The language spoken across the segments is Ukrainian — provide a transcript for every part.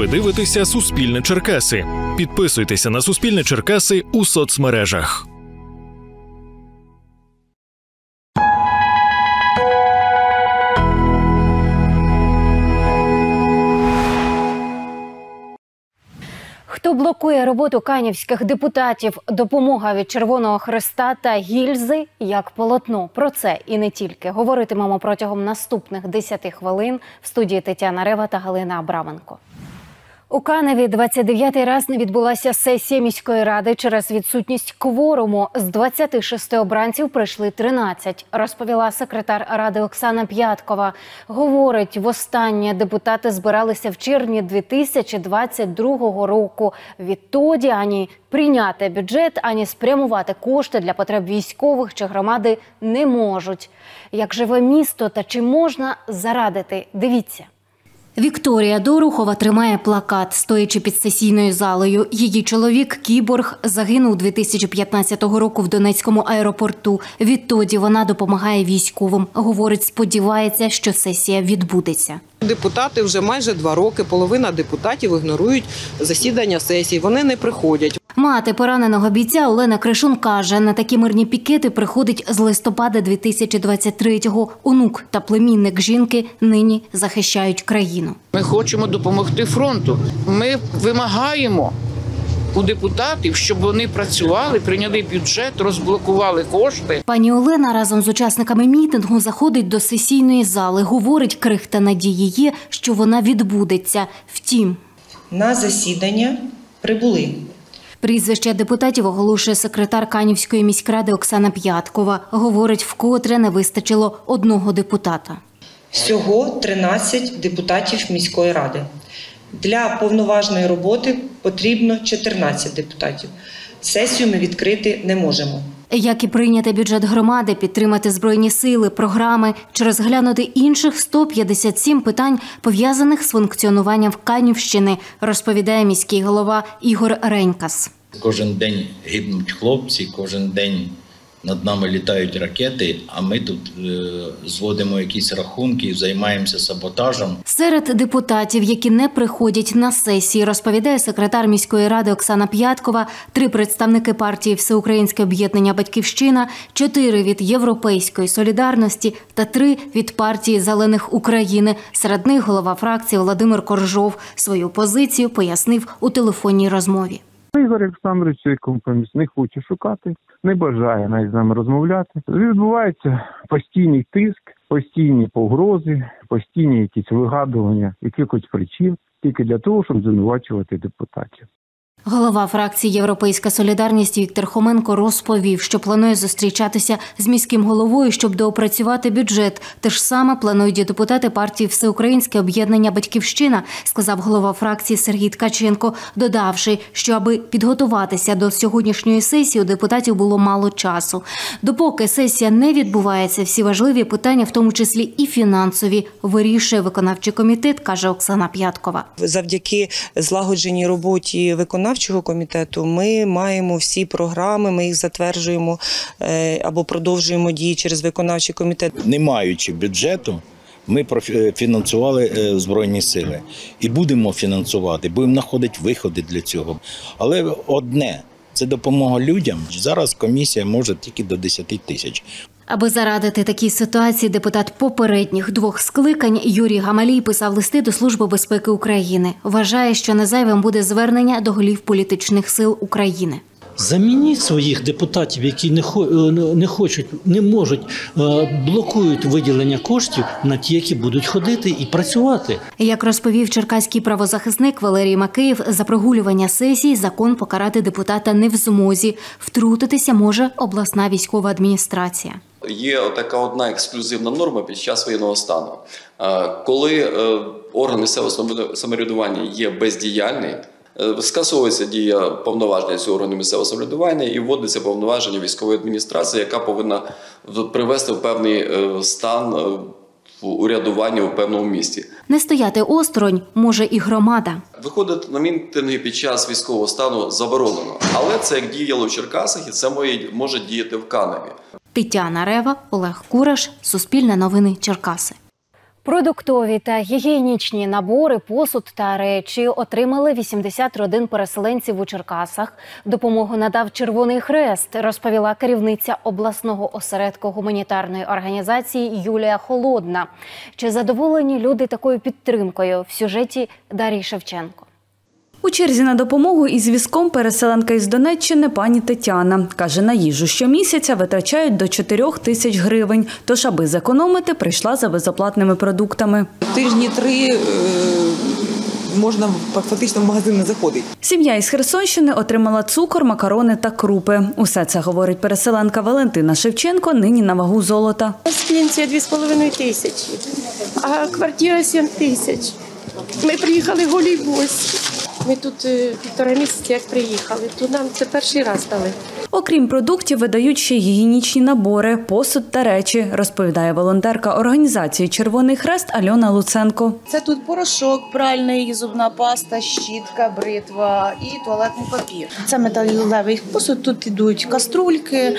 Ви дивитеся «Суспільне Черкаси». Підписуйтеся на «Суспільне Черкаси» у соцмережах. Хто блокує роботу канівських депутатів? Допомога від Червоного Хреста та гільзи як полотно. Про це і не тільки. Говоритимемо протягом наступних 10 хвилин в студії Тетяна Рева та Галина Абраменко. У Каневі 29-й раз не відбулася сесія міської ради через відсутність кворуму. З 26 обранців прийшли 13, розповіла секретар ради Оксана П'яткова. Говорить, востаннє депутати збиралися в червні 2022 року. Відтоді ані прийняти бюджет, ані спрямувати кошти для потреб військових чи громади не можуть. Як живе місто та чи можна зарадити? Дивіться. Вікторія Дорухова тримає плакат, стоячи під сесійною залою. Її чоловік, кіборг, загинув 2015 року в Донецькому аеропорту. Відтоді вона допомагає військовим. Говорить, сподівається, що сесія відбудеться. Депутати вже майже 2 роки, половина депутатів ігнорують засідання сесії, вони не приходять. Мати пораненого бійця Олена Кришун каже, на такі мирні пікети приходить з листопада 2023-го. Онук та племінник жінки нині захищають країну. Ми хочемо допомогти фронту. Ми вимагаємо у депутатів, щоб вони працювали, прийняли бюджет, розблокували кошти. Пані Олена разом з учасниками мітингу заходить до сесійної зали. Говорить, крихта надії є, що вона відбудеться. Втім, на засідання прибули. Прізвище депутатів оголошує секретар Канівської міськради Оксана П'яткова. Говорить, вкотре не вистачило одного депутата. Всього 13 депутатів міської ради. Для повноважної роботи потрібно 14 депутатів. Сесію ми відкрити не можемо. Як і прийняти бюджет громади, підтримати Збройні сили, програми, чи розглянути інших 157 питань, пов'язаних з функціонуванням Канівщини, розповідає міський голова Ігор Ренькас. Кожен день гибнуть хлопці, кожен день над нами літають ракети, а ми тут зводимо якісь рахунки, займаємося саботажем. Серед депутатів, які не приходять на сесії, розповідає секретар міської ради Оксана П'яткова, 3 представники партії «Всеукраїнське об'єднання Батьківщина», 4 від «Європейської солідарності» та 3 від партії «Зелених України». Серед них голова фракції Володимир Коржов свою позицію пояснив у телефонній розмові. Ігор Олександрович цей компроміс не хоче шукати, не бажає навіть з нами розмовляти. Відбувається постійний тиск, постійні погрози, постійні якісь вигадування якихось причин, тільки для того, щоб звинувачувати депутатів. Голова фракції «Європейська солідарність» Віктор Хоменко розповів, що планує зустрічатися з міським головою, щоб доопрацювати бюджет. Те ж саме планують і депутати партії «Всеукраїнське об'єднання Батьківщина», сказав голова фракції Сергій Ткаченко, додавши, що аби підготуватися до сьогоднішньої сесії, у депутатів було мало часу. Допоки сесія не відбувається, всі важливі питання, в тому числі і фінансові, вирішує виконавчий комітет, каже Оксана П'яткова. Завдяки злагодженій роботі виконавчого комітету ми маємо всі програми, ми їх затверджуємо або продовжуємо дії через виконавчий комітет. Не маючи бюджету, ми фінансували Збройні сили. І будемо фінансувати, будемо знаходити виходи для цього. Але одне – це допомога людям. Зараз комісія може тільки до 10 тисяч. Аби зарадити такій ситуації, депутат попередніх 2 скликань Юрій Гамалій писав листи до Служби безпеки України. Вважає, що не зайвим буде звернення до голів політичних сил України. Замініть своїх депутатів, які не хочуть, не можуть, блокують виділення коштів на ті, які будуть ходити і працювати. Як розповів черкаський правозахисник Валерій Макеєв, за прогулювання сесії закон покарати депутата не в змозі. Втрутитися може обласна військова адміністрація. Є така одна ексклюзивна норма під час воєнного стану. Коли орган місцевого самоврядування є бездіяльний, скасовується дія повноваження цього органу місцевого самоврядування і вводиться повноваження військової адміністрації, яка повинна привести в певний стан урядування у певному місті. Не стояти осторонь може і громада. Виходити на мітинги під час військового стану заборонено. Але це як діяло в Черкасах і це може діяти в Каневі. Тетяна Рева, Олег Кураш, Суспільне новини, Черкаси. Продуктові та гігієнічні набори, посуд та речі отримали 80 родин переселенців у Черкасах. Допомогу надав Червоний Хрест, розповіла керівниця обласного осередку гуманітарної організації Юлія Холодна. Чи задоволені люди такою підтримкою? В сюжеті Дарії Шевченко. У черзі на допомогу із візком переселенка із Донеччини пані Тетяна. Каже, на їжу щомісяця витрачають до 4 тисяч гривень. Тож, аби зекономити, прийшла за безоплатними продуктами. Тижні 3 можна фактично в магазин не заходити. Сім'я із Херсонщини отримала цукор, макарони та крупи. Усе це, говорить переселенка Валентина Шевченко, нині на вагу золота. Пенсія 2,5 тисячі, а квартира 7 тисяч. Ми приїхали голі босі. Ми тут 1,5 місяці як приїхали, то нам це перший раз дали. Окрім продуктів, видають ще й гігієнічні набори, посуд та речі, розповідає волонтерка організації «Червоний Хрест» Альона Луценко. Це тут порошок пральний, зубна паста, щітка, бритва і туалетний папір. Це металевий посуд, тут йдуть каструльки,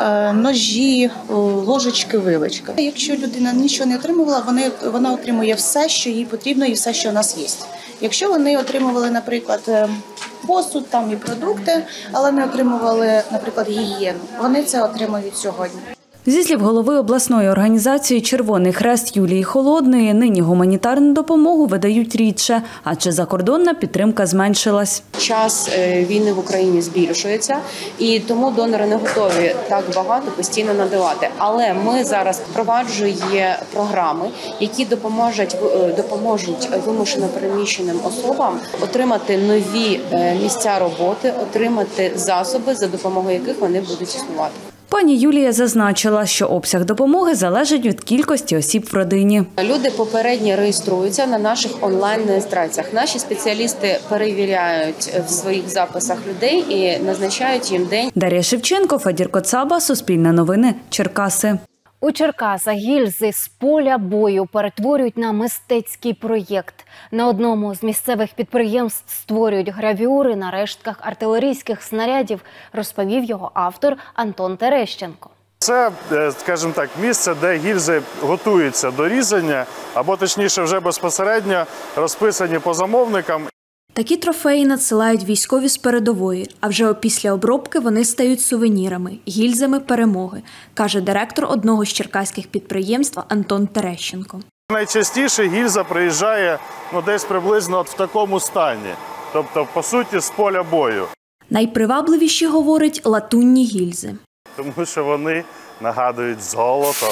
ножі, ложечки, вилочки. Якщо людина нічого не отримувала, вона отримує все, що їй потрібно і все, що у нас є. Якщо вони отримували, наприклад, посуд, там і продукти, але не отримували, наприклад, гігієну, вони це отримують сьогодні. Зі слів голови обласної організації «Червоний Хрест» Юлії Холодної, нині гуманітарну допомогу видають рідше, адже закордонна підтримка зменшилась. Час війни в Україні збільшується, і тому донори не готові так багато постійно надавати. Але ми зараз впроваджуємо програми, які допоможуть вимушено переміщеним особам отримати нові місця роботи, отримати засоби, за допомогою яких вони будуть існувати. Пані Юлія зазначила, що обсяг допомоги залежить від кількості осіб в родині. Люди попередньо реєструються на наших онлайн-реєстраціях. Наші спеціалісти перевіряють в своїх записах людей і назначають їм день. Дарія Шевченко, Федір Коцаба, Суспільне новини, Черкаси. У Черкасах гільзи з поля бою перетворюють на мистецький проєкт. На одному з місцевих підприємств створюють гравюри на рештках артилерійських снарядів, розповів його автор Антон Терещенко. Це, скажімо так, місце, де гільзи готуються до різання, або точніше вже безпосередньо розписані по замовникам. Такі трофеї надсилають військові з передової, а вже після обробки вони стають сувенірами, гільзами перемоги, каже директор одного з черкаських підприємств Антон Терещенко. Найчастіше гільза приїжджає десь приблизно в такому стані, тобто, по суті, з поля бою. Найпривабливіші, говорить, латунні гільзи. Тому що вони нагадують золото,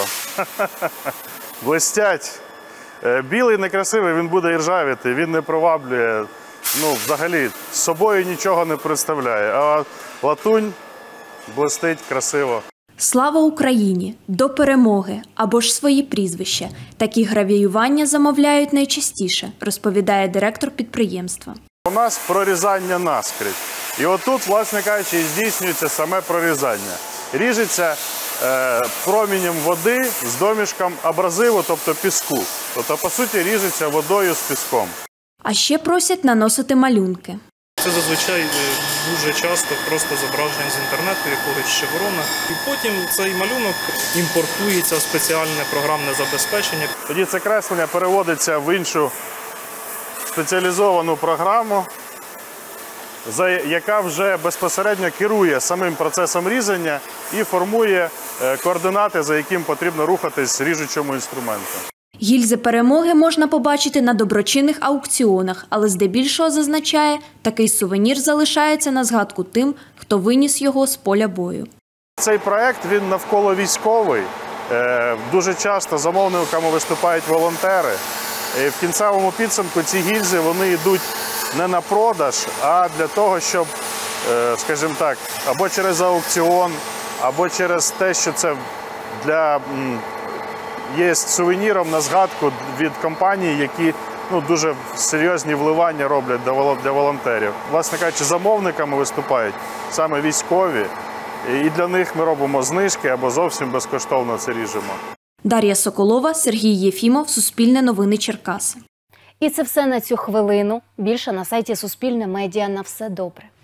блистять. Білий некрасивий, він буде іржавіти, він не приваблює. Взагалі, з собою нічого не представляє, а латунь блистить красиво. Слава Україні! До перемоги! Або ж свої прізвища. Такі гравіювання замовляють найчастіше, розповідає директор підприємства. У нас прорізання наскрізь. І отут, власне кажучи, здійснюється саме прорізання. Ріжеться промінням води з домішком абразиву, тобто піску. Тобто, по суті, ріжеться водою з піском. А ще просять наносити малюнки. Це зазвичай дуже часто просто зображення з інтернету, якогось шеврона. І потім цей малюнок імпортується в спеціальне програмне забезпечення. Тоді це креслення переводиться в іншу спеціалізовану програму, яка вже безпосередньо керує самим процесом різання і формує координати, за яким потрібно рухатись ріжучому інструменту. Гільзи перемоги можна побачити на доброчинних аукціонах, але здебільшого, зазначає, такий сувенір залишається на згадку тим, хто виніс його з поля бою. Цей проєкт, він навколо військовий. Дуже часто замовниками виступають волонтери. І в кінцевому підсумку ці гільзи, вони йдуть не на продаж, а для того, щоб, скажімо так, або через аукціон, або через те, що це є сувеніром на згадку від компаній, які дуже серйозні вливання роблять для волонтерів. Власне кажучи, замовниками виступають саме військові, і для них ми робимо знижки або зовсім безкоштовно це ріжемо. Дар'я Соколова, Сергій Єфімов, Суспільне новини, Черкаси. І це все на цю хвилину. Більше на сайті Суспільне медіа. На все добре.